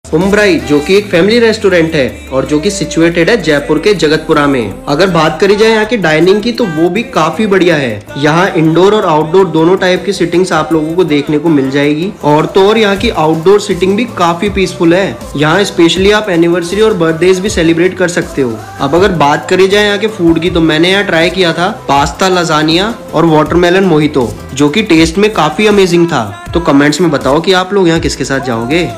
उम्ब्राई, जो कि एक फैमिली रेस्टोरेंट है और जो कि सिचुएटेड है जयपुर के जगतपुरा में। अगर बात करी जाए यहाँ की डाइनिंग की तो वो भी काफी बढ़िया है। यहाँ इंडोर और आउटडोर दोनों टाइप की सिटिंग्स आप लोगों को देखने को मिल जाएगी। और तो और यहाँ की आउटडोर सिटिंग भी काफी पीसफुल है। यहाँ स्पेशली आप एनिवर्सरी और बर्थडेज भी सेलिब्रेट कर सकते हो। अब अगर बात करी जाए यहाँ के फूड की तो मैंने यहाँ ट्राई किया था पास्ता, लजानिया और वाटरमेलन मोहितो, जो कि टेस्ट में काफी अमेजिंग था। तो कमेंट्स में बताओ कि आप लोग यहाँ किसके साथ जाओगे।